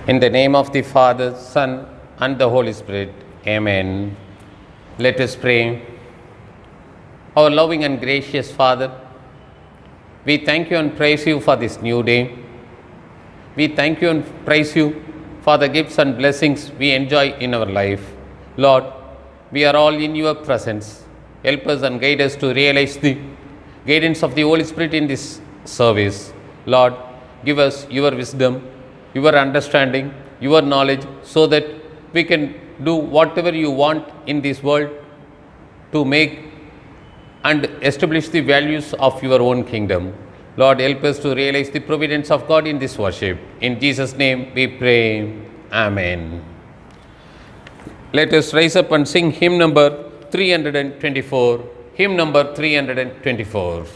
In the name of the Father, Son, and the Holy Spirit. Amen. Let us pray. Our loving and gracious Father, we thank you and praise you for this new day. We thank you and praise you for the gifts and blessings we enjoy in our life. Lord, we are all in your presence. Help us and guide us to realize the guidance of the Holy Spirit in this service. Lord, give us your wisdom, your understanding, your knowledge, so that we can do whatever you want in this world to make and establish the values of your own kingdom. Lord, help us to realize the providence of God in this worship. In Jesus' name we pray. Amen. Let us rise up and sing hymn number 324. Hymn number 324.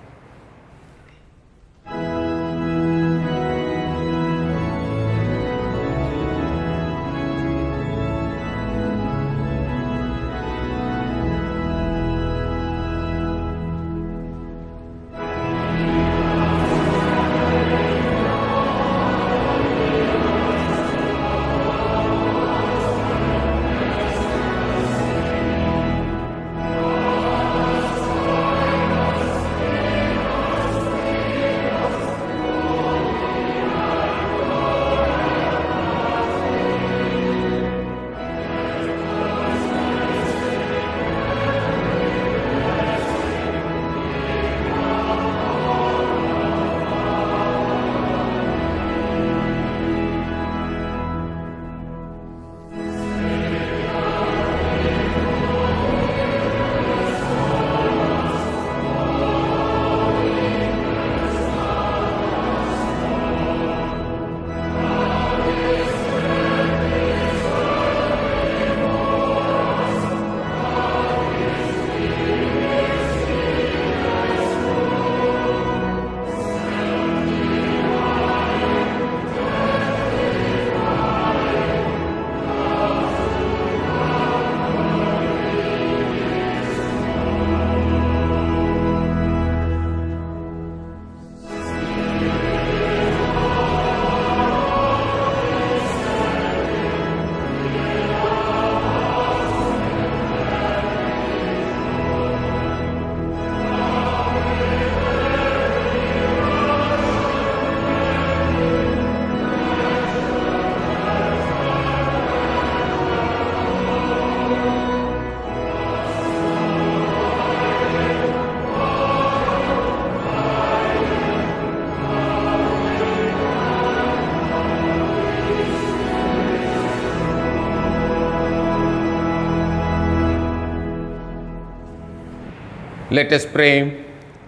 Let us pray.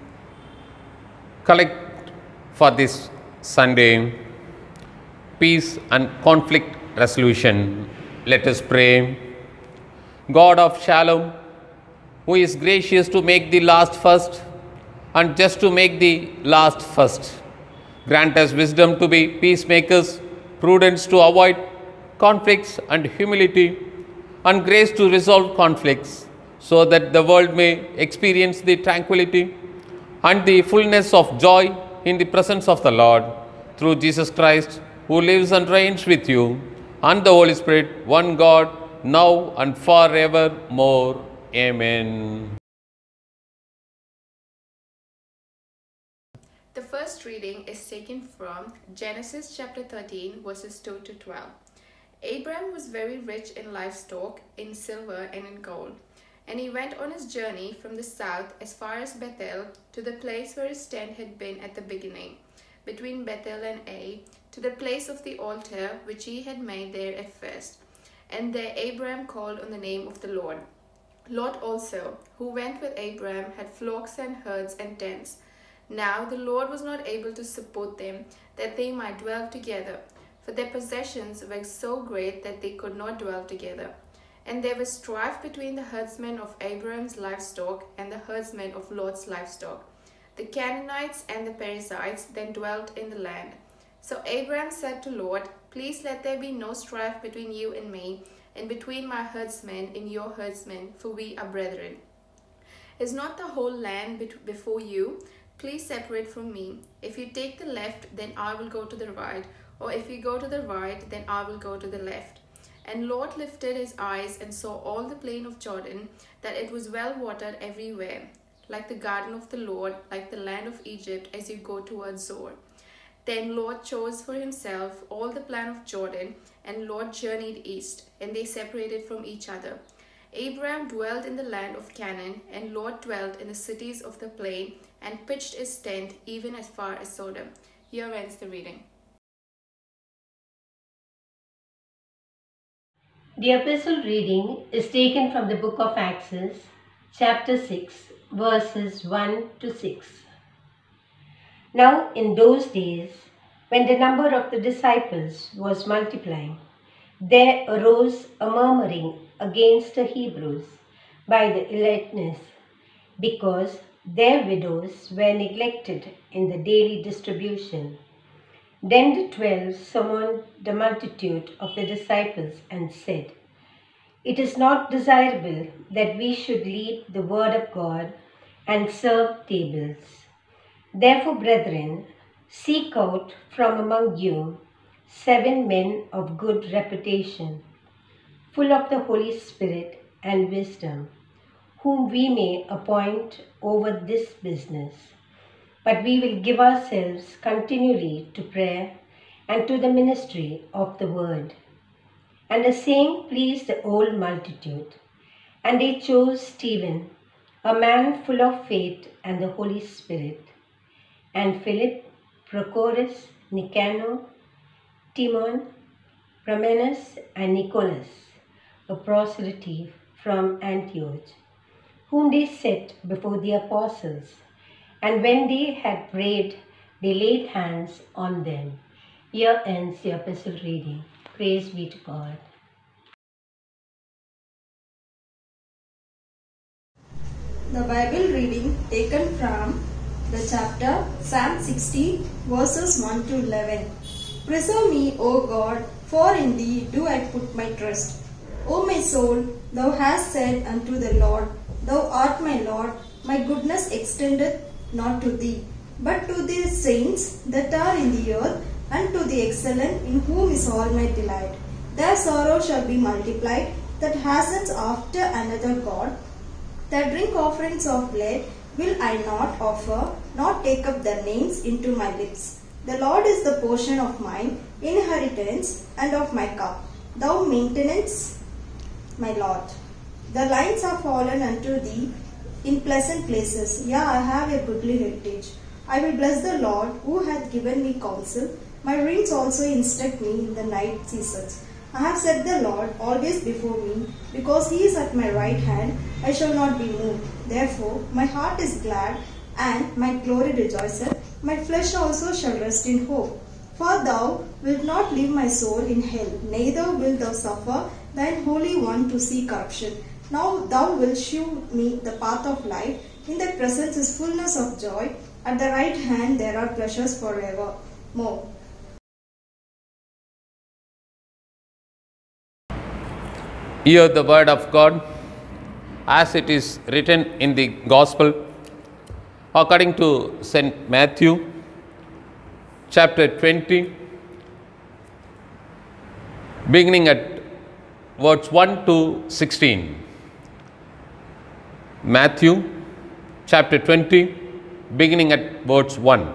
Collect for this Sunday peace and conflict resolution. Let us pray. God of Shalom, who is gracious to make the last first and just to make the last first, grant us wisdom to be peacemakers, prudence to avoid conflicts, and humility and grace to resolve conflicts, so that the world may experience the tranquility and the fullness of joy in the presence of the Lord, through Jesus Christ, who lives and reigns with you, and the Holy Spirit, one God, now and forevermore. Amen. The first reading is taken from Genesis chapter 13, verses 2 to 12. Abram was very rich in livestock, in silver and in gold. And he went on his journey from the south as far as Bethel, to the place where his tent had been at the beginning, between Bethel and Ai, to the place of the altar which he had made there at first. And there Abram called on the name of the Lord. Lot also, who went with Abram, had flocks and herds and tents. Now the Lord was not able to support them, that they might dwell together, for their possessions were so great that they could not dwell together. And there was strife between the herdsmen of Abram's livestock and the herdsmen of Lot's livestock. The Canaanites and the Perizzites then dwelt in the land. So Abram said to Lot, Please let there be no strife between you and me, and between my herdsmen and your herdsmen, for we are brethren. Is not the whole land before you? Please separate from me. If you take the left, then I will go to the right, or if you go to the right, then I will go to the left. And Lot lifted his eyes and saw all the plain of Jordan, that it was well watered everywhere, like the garden of the Lord, like the land of Egypt as you go towards Zoar. Then Lot chose for himself all the plain of Jordan, and Lot journeyed east, and they separated from each other. Abraham dwelt in the land of Canaan, and Lot dwelt in the cities of the plain, and pitched his tent even as far as Sodom. Here ends the reading. The epistle reading is taken from the book of Acts, chapter 6, verses 1 to 6. Now in those days, when the number of the disciples was multiplying, there arose a murmuring against the Hebrews by the electness, because their widows were neglected in the daily distribution. Then the 12 summoned the multitude of the disciples and said, "It is not desirable that we should leave the word of God and serve tables. Therefore, brethren, seek out from among you 7 men of good reputation, full of the Holy Spirit and wisdom, whom we may appoint over this business. But we will give ourselves continually to prayer and to the ministry of the word." And the saying pleased the whole multitude. And they chose Stephen, a man full of faith and the Holy Spirit, and Philip, Prochorus, Nicanor, Timon, Parmenas, and Nicholas, a proselyte from Antioch, whom they set before the apostles. And when they had prayed, they laid hands on them. Here ends the epistle reading. Praise be to God. The Bible reading taken from the chapter Psalm 60 verses 1 to 11. Preserve me, O God, for in thee do I put my trust. O my soul, thou hast said unto the Lord, Thou art my Lord, my goodness extendeth not to thee, but to the saints that are in the earth, and to the excellent in whom is all my delight. Their sorrow shall be multiplied, that hastens after another God. Their drink offerings of blood will I not offer, nor take up their names into my lips. The Lord is the portion of mine inheritance and of my cup. Thou maintainest my lot. The lines are fallen unto thee in pleasant places. Yea, I have a goodly heritage. I will bless the Lord who hath given me counsel. My rings also instruct me in the night seasons. I have set the Lord always before me, because he is at my right hand, I shall not be moved. Therefore my heart is glad, and my glory rejoiceth. My flesh also shall rest in hope. For thou wilt not leave my soul in hell, neither wilt thou suffer thine Holy One to see corruption. Now thou wilt shew me the path of life. In thy presence is fullness of joy. At the right hand there are pleasures forevermore. Hear the word of God as it is written in the Gospel according to St. Matthew, chapter 20, beginning at verse 1 to 16. Matthew, chapter 20, beginning at verse 1.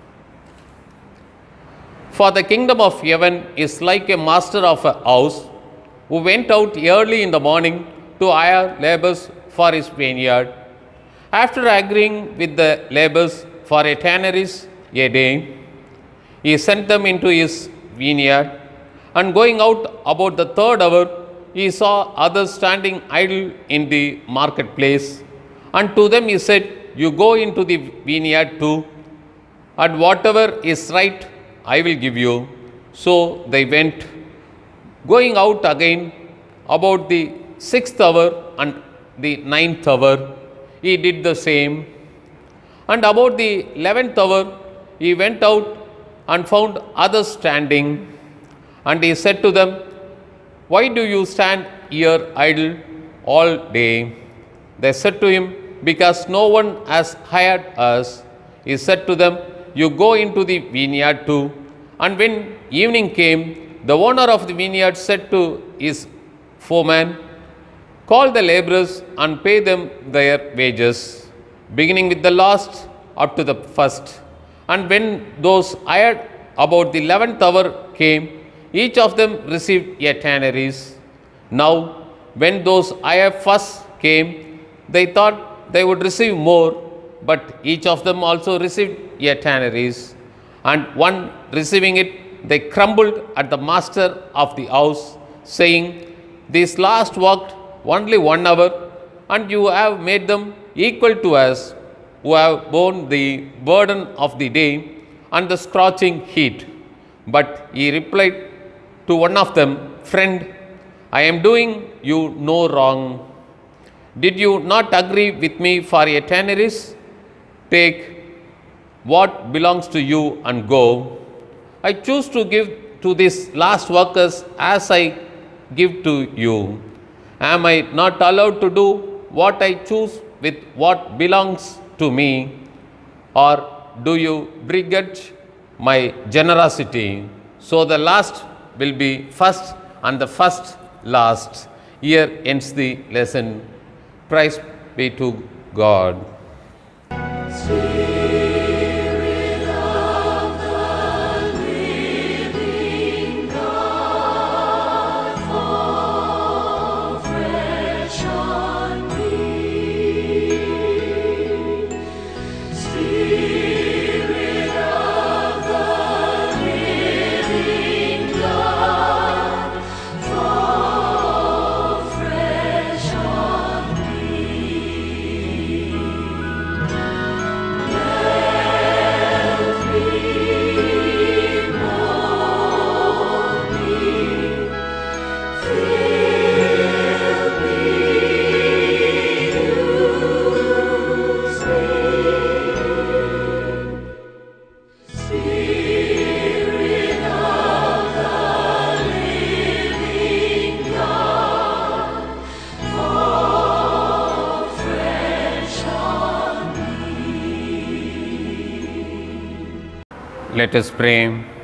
For the kingdom of heaven is like a master of a house who went out early in the morning to hire laborers for his vineyard. After agreeing with the laborers for a denarius a day, he sent them into his vineyard, and going out about the 3rd hour, he saw others standing idle in the marketplace. And to them he said, You go into the vineyard too, and whatever is right I will give you. So they went. Going out again about the 6th hour and the 9th hour, he did the same. And about the 11th hour, he went out and found others standing. And he said to them, Why do you stand here idle all day? They said to him, Because no one has hired us. he said to them, "You go into the vineyard too." And when evening came, the owner of the vineyard said to his foreman, "Call the laborers and pay them their wages, beginning with the last up to the first." And when those hired about the 11th hour came, each of them received a denarius. Now, when those hired first came, they thought they would receive more, but each of them also received a denarius. And one receiving it, they grumbled at the master of the house, saying, "These last worked only 1 hour, and you have made them equal to us, who have borne the burden of the day and the scorching heat." But he replied to one of them, "Friend, I am doing you no wrong. Did you not agree with me for a denarius? Take what belongs to you and go. I choose to give to these last workers as I give to you. Am I not allowed to do what I choose with what belongs to me? Or do you begrudge my generosity?" So the last will be first and the first last. Here ends the lesson. Praise be to God. Spirit of the living God, fall fresh on me. Spirit of the living God, fall fresh on me. Let me mold me, fill me, use me. Spirit of the living God, fall fresh on me. Let us pray.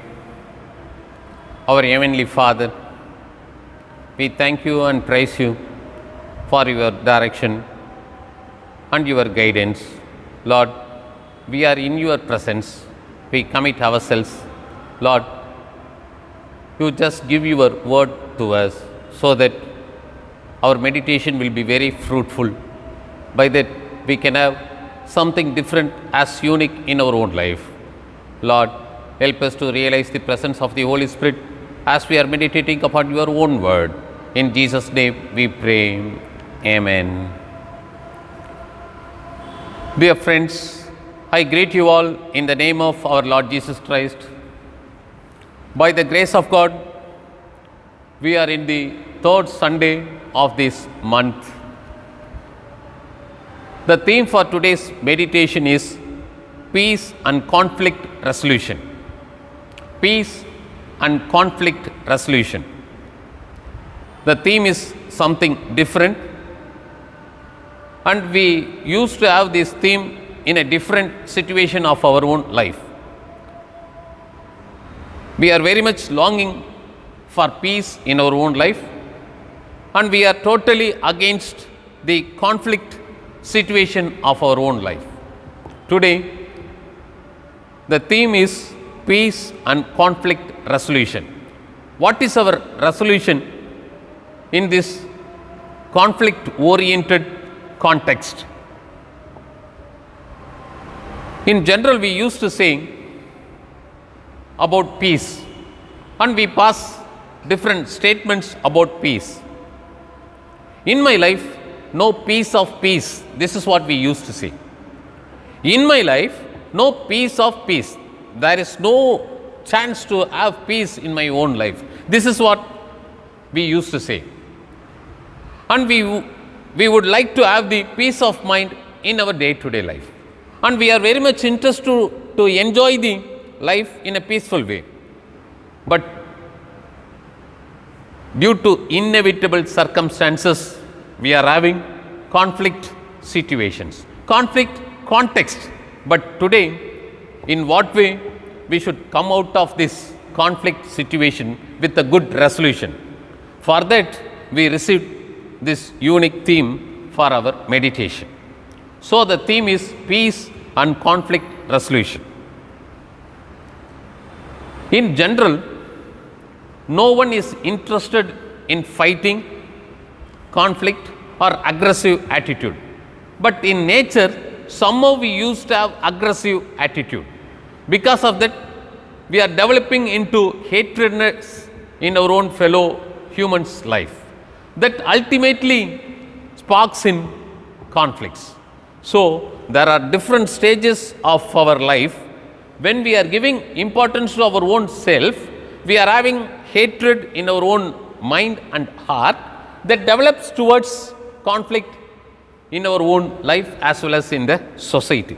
Our Heavenly Father, we thank you and praise you for your direction and your guidance. Lord, we are in your presence. We commit ourselves. Lord, you just give your word to us so that our meditation will be very fruitful. By that, we can have something different as unique in our own life. Lord, help us to realize the presence of the Holy Spirit as we are meditating upon your own word. In Jesus' name we pray. Amen. Dear friends, I greet you all in the name of our Lord Jesus Christ. By the grace of God, we are in the third Sunday of this month. The theme for today's meditation is peace and conflict resolution. Peace and conflict resolution. The theme is something different, and we used to have this theme in a different situation of our own life. We are very much longing for peace in our own life, and we are totally against the conflict situation of our own life. Today, the theme is peace and conflict resolution. What is our resolution in this conflict oriented context? In general, we used to say about peace, and we pass different statements about peace. In my life, no piece of peace. This is what we used to say. In my life, no piece of peace. There is no chance to have peace in my own life. This is what we used to say. And we would like to have the peace of mind in our day-to-day life. And we are very much interested to enjoy the life in a peaceful way. But due to inevitable circumstances, we are having conflict situations, conflict context But today, in what way we should come out of this conflict situation with a good resolution? For that, we received this unique theme for our meditation. So, the theme is peace and conflict resolution. In general, no one is interested in fighting, conflict or aggressive attitude. But in nature, somehow we used to have aggressive attitude. Because of that, we are developing into hatredness in our own fellow human's life. That ultimately sparks in conflicts. So, there are different stages of our life. When we are giving importance to our own self, we are having hatred in our own mind and heart that develops towards conflict in our own life as well as in the society.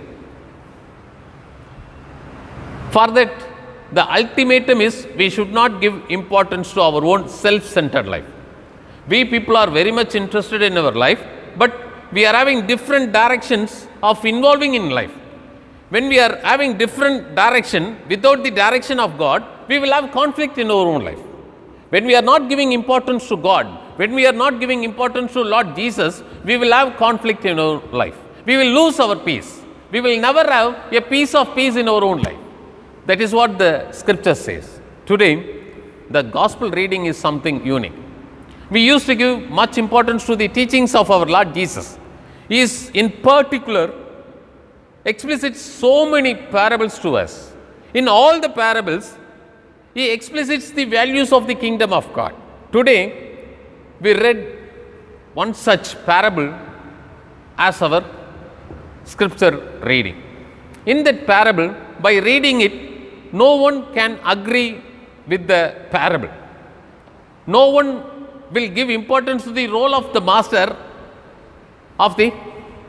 For that, the ultimatum is we should not give importance to our own self-centered life. We people are very much interested in our life, but we are having different directions of involving in life. When we are having different direction without the direction of God, we will have conflict in our own life. When we are not giving importance to God, when we are not giving importance to Lord Jesus, we will have conflict in our life. We will lose our peace. We will never have a piece of peace in our own life. That is what the scripture says. Today, the gospel reading is something unique. We used to give much importance to the teachings of our Lord Jesus. He is in particular explicits so many parables to us. In all the parables, he explicits the values of the kingdom of God. Today, we read one such parable as our scripture reading. In that parable, by reading it, no one can agree with the parable. No one will give importance to the role of the master, of the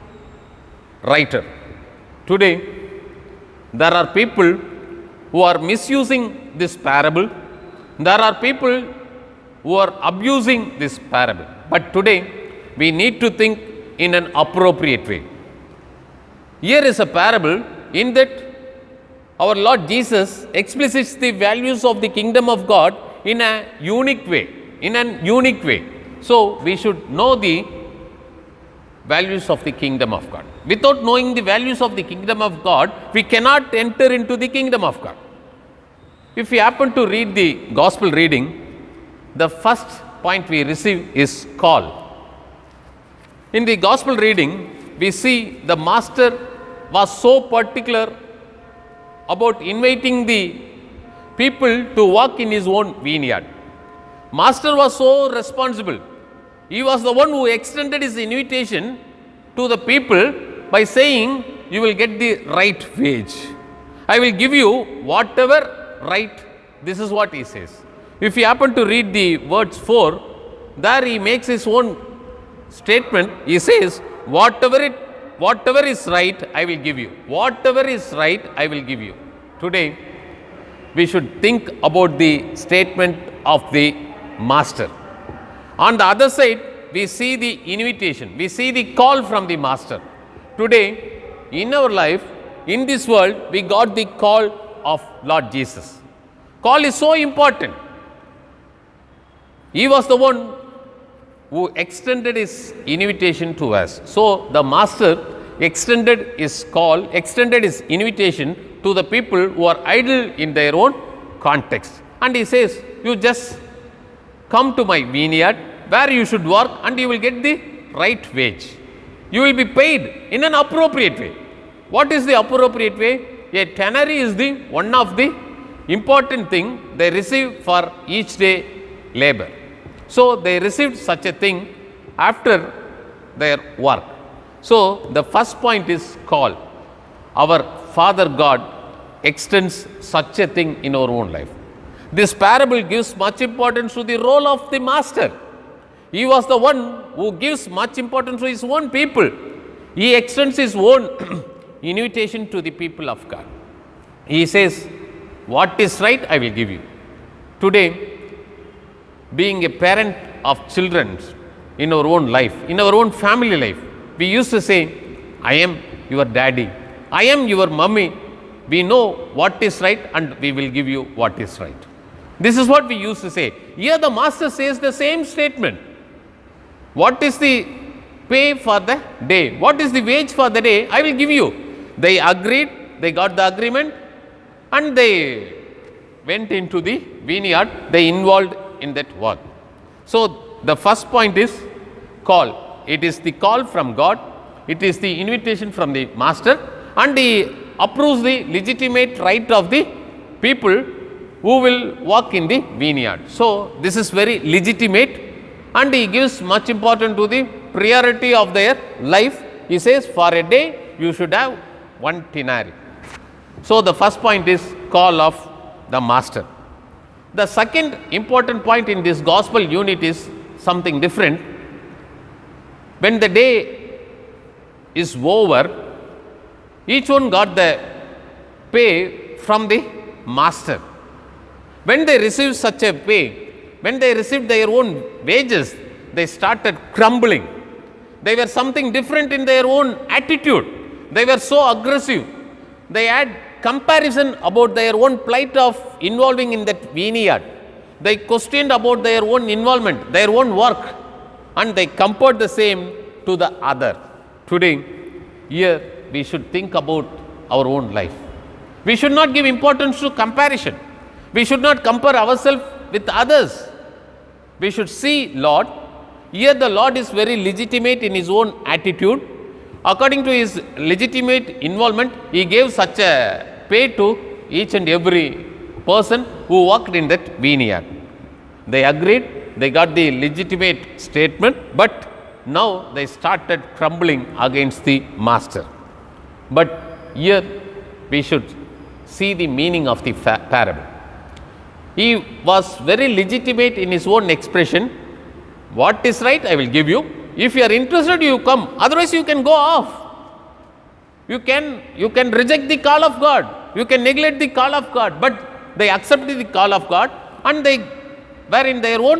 writer. Today, there are people who are misusing this parable. There are people who are abusing this parable. But today, we need to think in an appropriate way. Here is a parable in that our Lord Jesus explicits the values of the kingdom of God in a unique way. So, we should know the values of the kingdom of God. Without knowing the values of the kingdom of God, we cannot enter into the kingdom of God. If we happen to read the gospel reading, the first point we receive is call. In the gospel reading, we see the master was so particular about inviting the people to work in his own vineyard. Master was so responsible. He was the one who extended his invitation to the people by saying, you will get the right wage. I will give you whatever right. This is what he says. If you happen to read the words 4, there he makes his own statement. He says, whatever is right, I will give you. Whatever is right, I will give you. Today, we should think about the statement of the master. On the other side, we see the invitation. We see the call from the master. Today, in our life, in this world, we got the call of Lord Jesus. Call is so important. He was the one who extended his invitation to us. So, the master extended his call, extended his invitation to the people who are idle in their own context. And he says, you just come to my vineyard where you should work and you will get the right wage. You will be paid in an appropriate way. What is the appropriate way? A tannery is the one of the important thing they receive for each day labor. So, they received such a thing after their work. So, the first point is call. Our Father God extends such a thing in our own life. This parable gives much importance to the role of the master. He was the one who gives much importance to his own people. He extends his own invitation to the people of God. He says, what is right, I will give you. Today, being a parent of children in our own life, in our own family life, we used to say, I am your daddy, I am your mummy. We know what is right and we will give you what is right. This is what we used to say. Here the master says the same statement. What is the pay for the day? What is the wage for the day? I will give you. They agreed, they got the agreement, and they went into the vineyard, they involved in that work. So the first point is call. It is the call from God, it is the invitation from the master, and he approves the legitimate right of the people who will work in the vineyard. So this is very legitimate, and he gives much importance to the priority of their life. He says, for a day you should have 1 denarii. So the first point is call of the master. The second important point in this gospel unit is something different. When the day is over, each one got the pay from the master. When they received such a pay, when they received their own wages, they started grumbling. They were something different in their own attitude. They were so aggressive. They had comparison about their own plight of involving in that vineyard. They questioned about their own involvement, their own work, and they compared the same to the other. Today, here we should think about our own life. We should not give importance to comparison. We should not compare ourselves with others. We should see Lord. Here the Lord is very legitimate in his own attitude. According to his legitimate involvement, he gave such a pay to each and every person who worked in that vineyard. They agreed, they got the legitimate statement, but now they started grumbling against the master. But here we should see the meaning of the parable. He was very legitimate in his own expression. What is right, I will give you. If you are interested, you come. Otherwise, you can go off. You can reject the call of God. You can neglect the call of God. But they accepted the call of God and they were in their own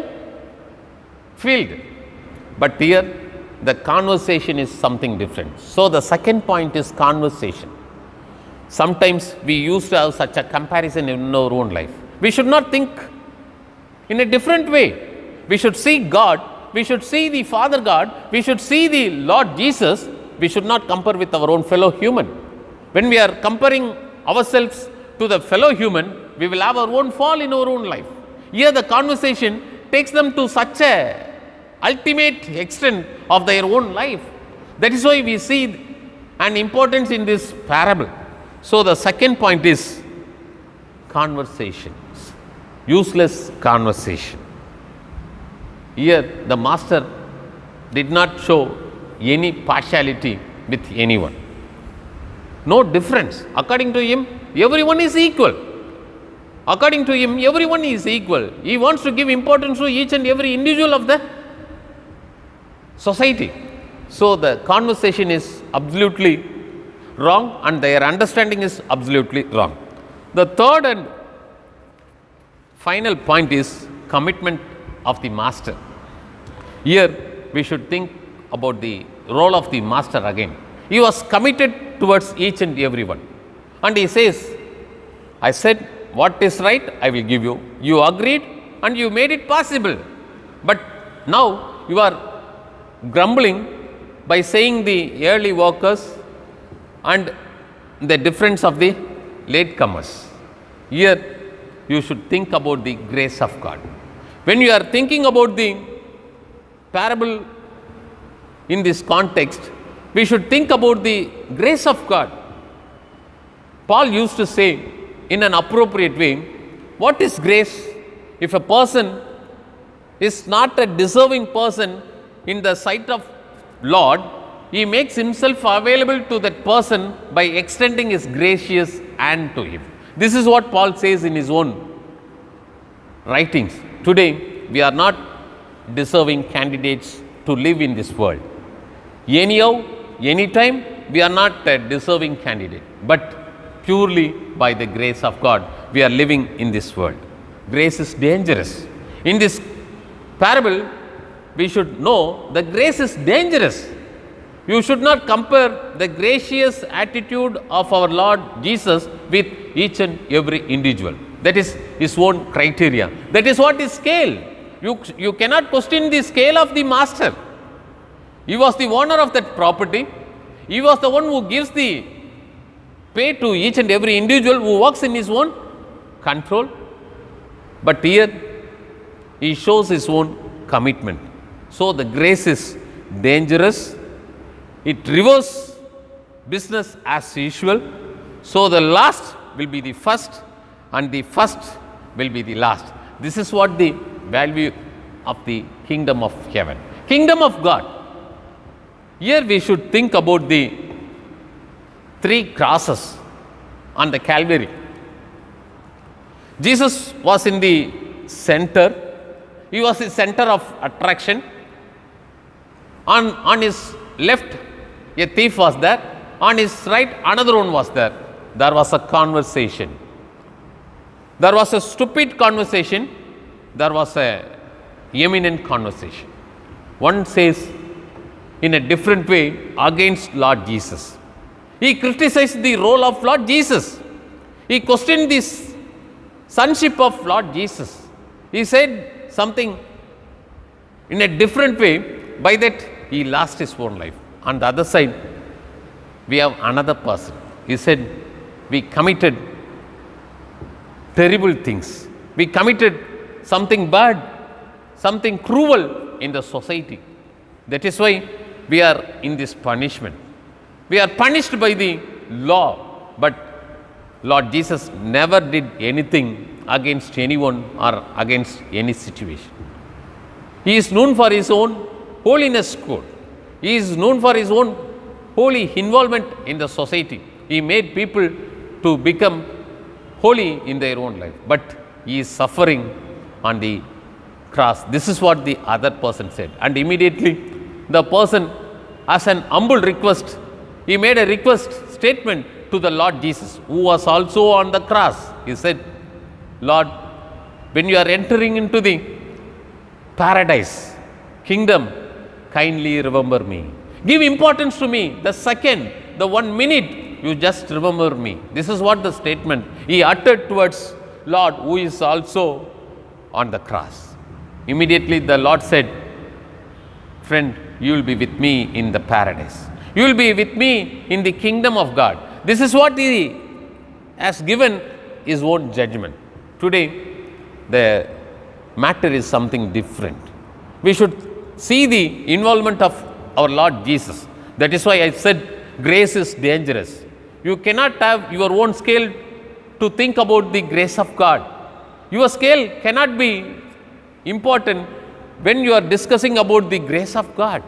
field. But here, the conversation is something different. So the second point is conversation. Sometimes we used to have such a comparison in our own life. We should not think in a different way. We should see God. We should see the Father God. We should see the Lord Jesus. We should not compare with our own fellow human. When we are comparing ourselves to the fellow human, we will have our own fall in our own life. Here the conversation takes them to such a ultimate extent of their own life. That is why we see an importance in this parable. So the second point is conversations, useless conversation. Here the master did not show any partiality with anyone. No difference. According to him, everyone is equal. According to him, everyone is equal. He wants to give importance to each and every individual of the society. So the conversation is absolutely wrong and their understanding is absolutely wrong. The third and final point is commitment of the master. Here we should think about the role of the master again. He was committed towards each and everyone. And he says, I said what is right, I will give you. You agreed and you made it possible. But now you are grumbling by saying the early workers and the difference of the latecomers. Here you should think about the grace of God. When you are thinking about the parable in this context, we should think about the grace of God. Paul used to say in an appropriate way, what is grace? If a person is not a deserving person in the sight of Lord, he makes himself available to that person by extending his gracious hand to him. This is what Paul says in his own writings. Today, we are not deserving candidates to live in this world. Anyhow, anytime, we are not a deserving candidate, but purely by the grace of God, we are living in this world. Grace is dangerous. In this parable, we should know that grace is dangerous. You should not compare the gracious attitude of our Lord Jesus with each and every individual. That is his own criteria. That is what is scale. You cannot question the scale of the master. He was the owner of that property. He was the one who gives the pay to each and every individual who works in his own control. But here he shows his own commitment. So the grace is dangerous. It reverses business as usual. So the last will be the first and the first will be the last. This is what the value of the kingdom of heaven. Kingdom of God. Here we should think about the 3 crosses on the Calvary. Jesus was in the center. He was the center of attraction. On his left, a thief was there. On his right, another one was there. There was a conversation. There was a stupid conversation. There was a eminent conversation. One says in a different way against Lord Jesus. He criticized the role of Lord Jesus. He questioned this sonship of Lord Jesus. He said something in a different way. By that, he lost his own life. On the other side, we have another person. He said, we committed terrible things. We committed something bad, something cruel in the society. That is why we are in this punishment. We are punished by the law, but Lord Jesus never did anything against anyone or against any situation. He is known for his own holiness code. He is known for his own holy involvement in the society. He made people to become holy in their own life, but he is suffering on the cross. This is what the other person said. And immediately the person, as an humble request, he made a request statement to the Lord Jesus, who was also on the cross. He said, Lord, when you are entering into the paradise, kingdom, kindly remember me. Give importance to me. The second, the 1 minute, you just remember me. This is what the statement he uttered towards Lord, who is also on the cross. Immediately the Lord said, friend, you will be with me in the paradise. You will be with me in the kingdom of God. This is what he has given his own judgment. Today, the matter is something different. We should see the involvement of our Lord Jesus. That is why I said grace is dangerous. You cannot have your own scale to think about the grace of God. Your scale cannot be important when you are discussing about the grace of God.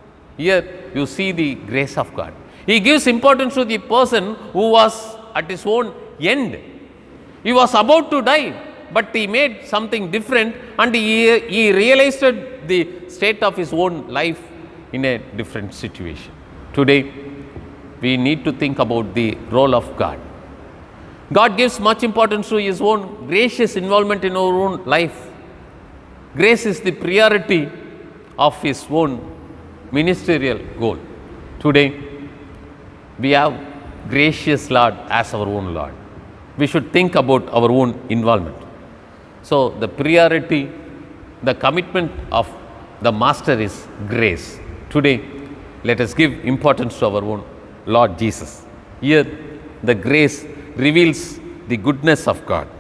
Here you see the grace of God. He gives importance to the person who was at his own end. He was about to die, but he made something different and he realized the state of his own life in a different situation. Today, we need to think about the role of God. God gives much importance to his own gracious involvement in our own life. Grace is the priority of his own ministerial goal. Today, we have gracious Lord as our own Lord. We should think about our own involvement. So, the priority, the commitment of the Master is grace. Today, let us give importance to our own Lord Jesus. Here, the grace reveals the goodness of God.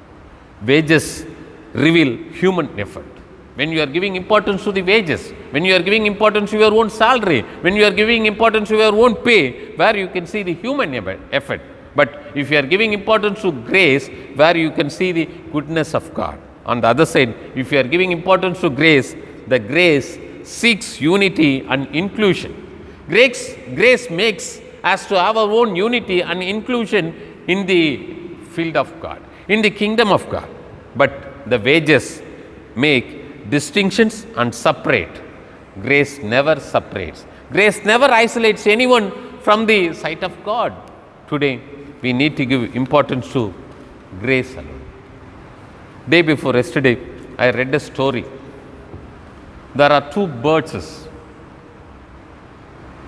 Wages reveal human effort. When you are giving importance to the wages, when you are giving importance to your own salary, when you are giving importance to your own pay, where you can see the human effort. But if you are giving importance to grace, where you can see the goodness of God. On the other side, if you are giving importance to grace, the grace seeks unity and inclusion. Grace makes us to have our own unity and inclusion in the field of God, in the kingdom of God. But the wages make distinctions and separate. Grace never separates. Grace never isolates anyone from the sight of God. Today, we need to give importance to grace alone. Day before yesterday, I read a story. There are two birds.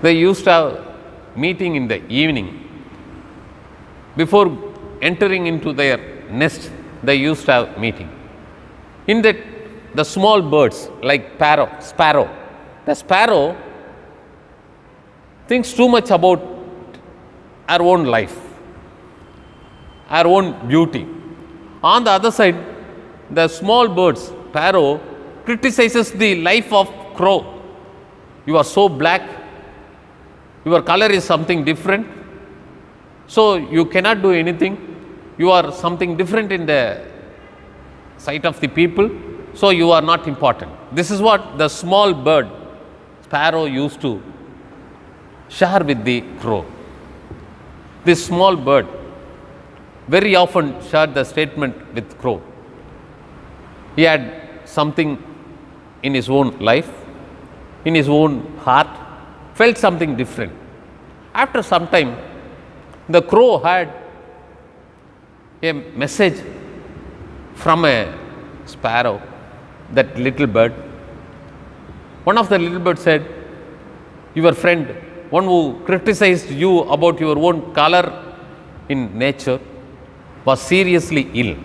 They used to have meeting in the evening. Before entering into their nest, they used to have meeting. In that, the small birds like sparrow, the sparrow thinks too much about our own life, our own beauty. On the other side, the small birds, sparrow, criticizes the life of crow. You are so black, your color is something different, so you cannot do anything. You are something different in the sight of the people, so you are not important. This is what the small bird, sparrow, used to share with the crow. This small bird very often shared the statement with crow. He had something in his own life, in his own heart, felt something different. After some time, the crow had a message from a sparrow, that little bird. One of the little birds said, your friend, one who criticized you about your own color in nature, was seriously ill.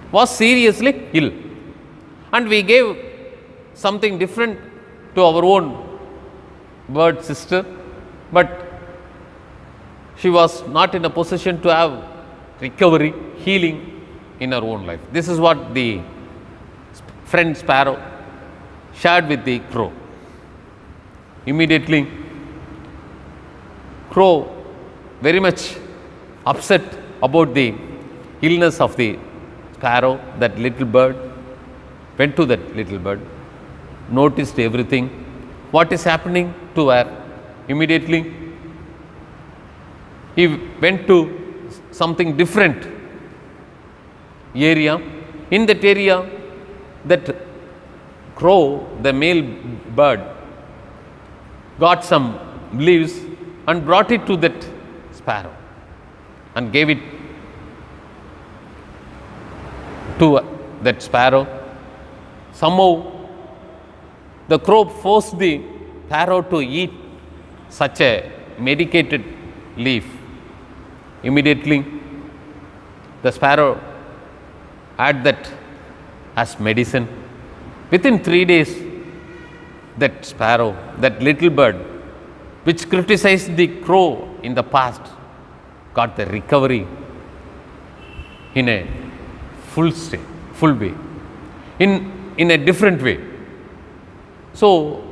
And we gave something different to our own bird sister, but she was not in a position to have recovery, healing in her own life. This is what the friend sparrow shared with the crow. Immediately, crow, very much upset about the illness of the sparrow, that little bird, went to that little bird, noticed everything, what is happening to her. Immediately, he went to something different area. In that area, that crow, the male bird, got some leaves and brought it to that sparrow and gave it to that sparrow. Somehow, the crow forced the sparrow to eat such a medicated leaf. Immediately, the sparrow had that as medicine. Within 3 days, that sparrow, that little bird, which criticized the crow in the past, got the recovery in a full way, in a different way. So,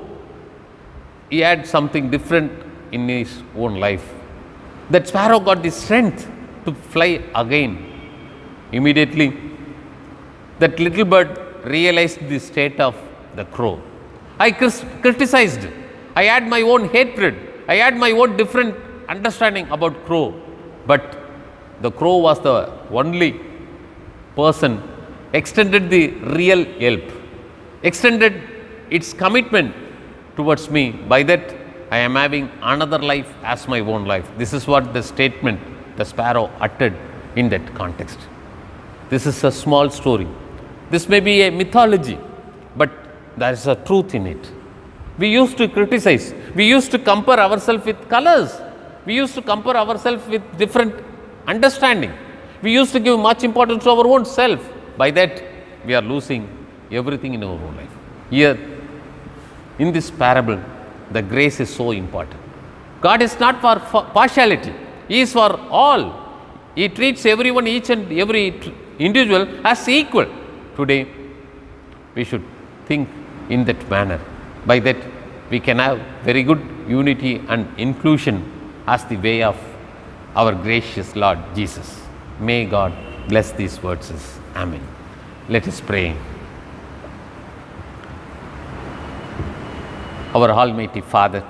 he had something different in his own life. That sparrow got the strength to fly again. Immediately, that little bird realized the state of the crow. I criticized, I had my own hatred, I had my own different understanding about crow, but the crow was the only person extended the real help, extended its commitment towards me. By that, I am having another life as my own life. This is what the statement the sparrow uttered in that context. This is a small story. This may be a mythology, but there is a truth in it. We used to criticize. We used to compare ourselves with colors. We used to compare ourselves with different understanding. We used to give much importance to our own self. By that, we are losing everything in our own life. Here, in this parable, the grace is so important. God is not for partiality. He is for all. He treats everyone, each and every individual as equal. Today, we should think in that manner. By that, we can have very good unity and inclusion as the way of our gracious Lord Jesus. May God bless these words. Amen. Let us pray. Our Almighty Father,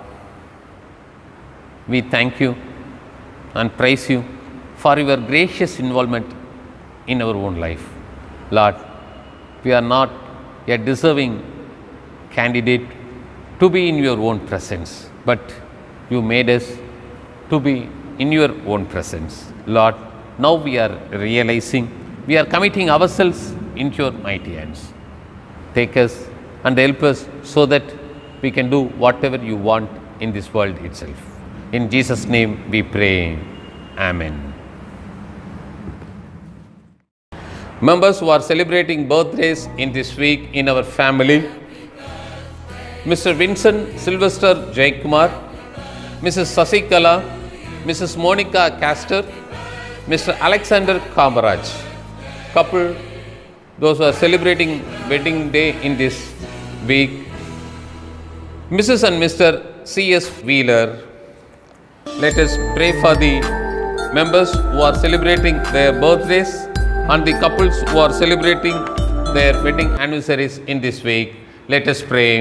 we thank you and praise you for your gracious involvement in our own life. Lord, we are not a deserving candidate to be in your own presence, but you made us to be in your own presence. Lord, now we are realizing, we are committing ourselves into your mighty hands. Take us and help us so that we can do whatever you want in this world itself. In Jesus' name we pray. Amen. Members who are celebrating birthdays in this week in our family: Mr. Vincent Sylvester Jaykumar, Mrs. Sasikala, Mrs. Monica Castor, Mr. Alexander Kamaraj. Couple, those who are celebrating wedding day in this week: Mrs. and Mr. C.S. Wheeler. Let us pray for the members who are celebrating their birthdays and the couples who are celebrating their wedding anniversaries in this week. Let us pray.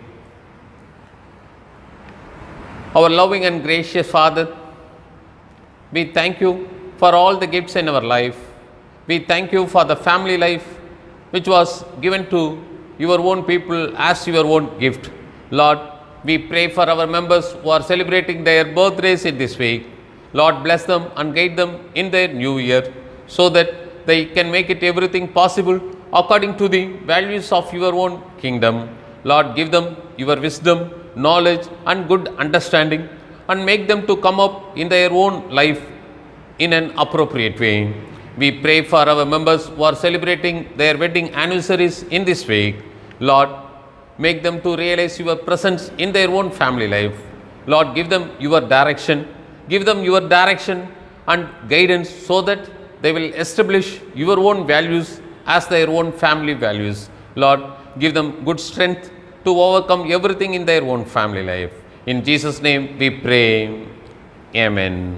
Our loving and gracious Father, we thank you for all the gifts in our life. We thank you for the family life which was given to your own people as your own gift. Lord, we pray for our members who are celebrating their birthdays in this week. Lord, bless them and guide them in their new year so that they can make it everything possible according to the values of your own kingdom. Lord, give them your wisdom, knowledge and good understanding, and make them to come up in their own life in an appropriate way. We pray for our members who are celebrating their wedding anniversaries in this week. Lord, make them to realize your presence in their own family life. Lord, give them your direction. Give them your direction and guidance so that they will establish your own values as their own family values. Lord, give them good strength to overcome everything in their own family life. In Jesus' name we pray. Amen.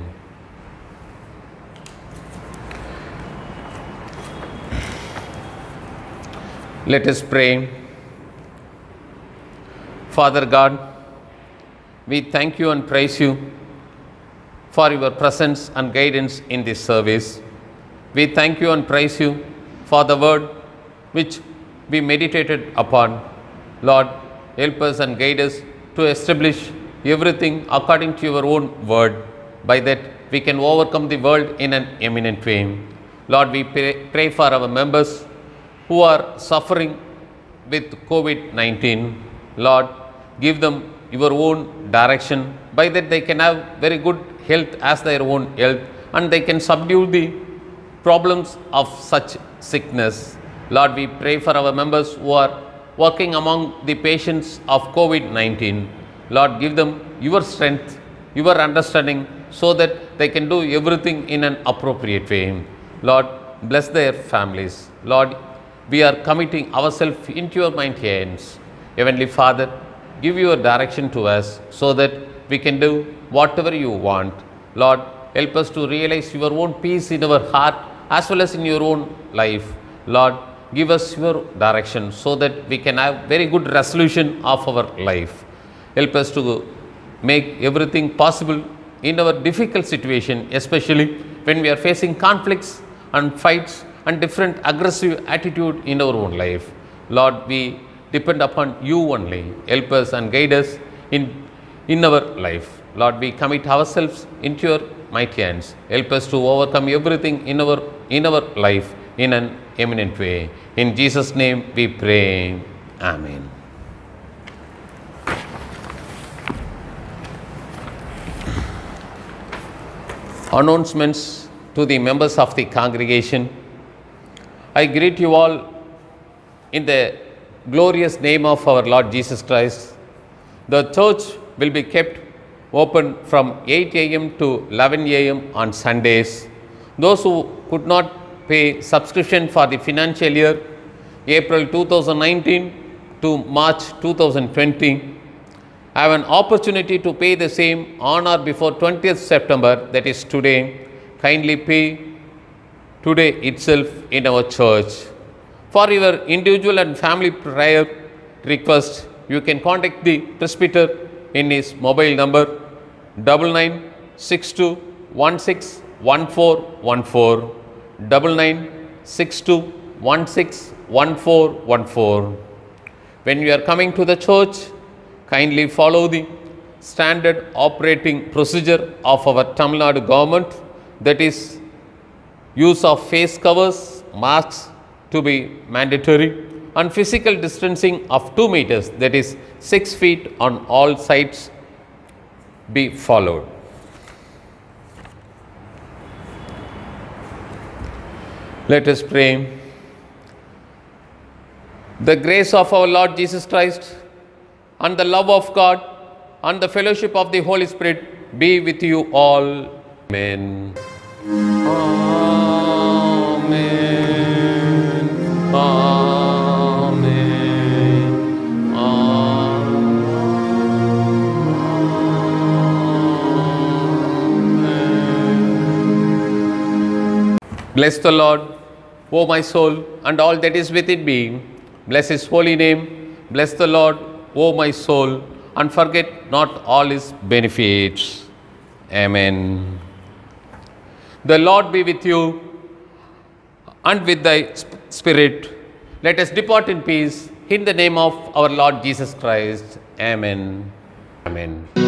Let us pray. Father God, we thank you and praise you for your presence and guidance in this service. We thank you and praise you for the word which we meditated upon. Lord, help us and guide us to establish everything according to your own word. By that, we can overcome the world in an eminent way. Lord, we pray for our members who are suffering with COVID-19. Lord, give them your own direction. By that, they can have very good health as their own health, and they can subdue the problems of such sickness. Lord, we pray for our members who are working among the patients of COVID-19. Lord, give them your strength, your understanding, so that they can do everything in an appropriate way. Lord, bless their families. Lord, we are committing ourselves into your mighty hands. Heavenly Father, give your direction to us so that we can do whatever you want. Lord, help us to realize your own peace in our heart as well as in your own life. Lord, give us your direction so that we can have very good resolution of our life. Help us to make everything possible in our difficult situation, especially when we are facing conflicts and fights and different aggressive attitude in our own life. Lord, we depend upon you only. Help us and guide us in our life. Lord, we commit ourselves into your mighty hands. Help us to overcome everything in our life in an eminent way. In Jesus' name we pray. Amen. Announcements to the members of the congregation. I greet you all in the glorious name of our Lord Jesus Christ. The church will be kept open from 8 a.m. to 11 a.m. on Sundays. Those who could not pay subscription for the financial year April 2019 to March 2020 have an opportunity to pay the same on or before 20th September, that is today. Kindly pay today itself in our church. For your individual and family prayer request, you can contact the presbyter in his mobile number 9962161414, 9962161414. When you are coming to the church, kindly follow the standard operating procedure of our Tamil Nadu government, that is use of face covers, masks to be mandatory, and physical distancing of 2 meters, that is 6 feet on all sides be followed. Let us pray. The grace of our Lord Jesus Christ and the love of God and the fellowship of the Holy Spirit be with you all. Amen. Amen. Amen. Amen. Bless the Lord, O my soul, and all that is within me. Bless his holy name. Bless the Lord, O my soul, and forget not all his benefits. Amen. The Lord be with you and with thy spirit. Let us depart in peace in the name of our Lord Jesus Christ. Amen. Amen.